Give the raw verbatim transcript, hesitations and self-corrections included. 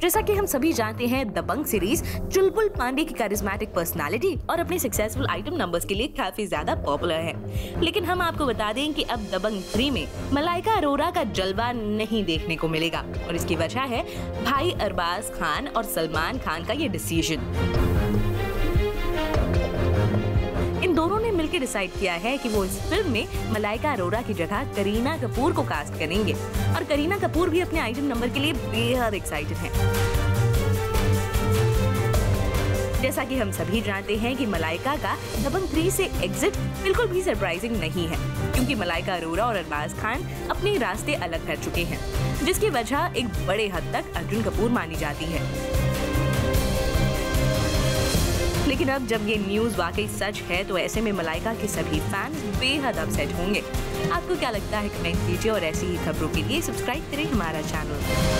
जैसा कि हम सभी जानते हैं, दबंग सीरीज चुलबुल पांडे की करिश्मेटिक पर्सनालिटी और अपने सक्सेसफुल आइटम नंबर्स के लिए काफी ज्यादा पॉपुलर है। लेकिन हम आपको बता दें कि अब दबंग थ्री में मलाइका अरोरा का जलवा नहीं देखने को मिलेगा और इसकी वजह है भाई अरबाज खान और सलमान खान का ये डिसीजन। इन दोनों ने मिलकर डिसाइड किया है कि वो इस फिल्म में मलाइका अरोरा की जगह करीना कपूर को कास्ट करेंगे और करीना कपूर भी अपने आइटम नंबर के लिए बेहद एक्साइटेड हैं। जैसा कि हम सभी जानते हैं कि मलाइका का दबंग थ्री से एग्जिट बिल्कुल भी सरप्राइजिंग नहीं है, क्योंकि मलाइका अरोरा और अरबाज खान अपने रास्ते अलग कर चुके हैं, जिसकी वजह एक बड़े हद तक अर्जुन कपूर मानी जाती है। लेकिन अब जब ये न्यूज़ वाकई सच है तो ऐसे में मलाइका के सभी फैंस बेहद अपसेट होंगे। आपको क्या लगता है, कमेंट कीजिए और ऐसी ही खबरों के लिए सब्सक्राइब करें हमारा चैनल।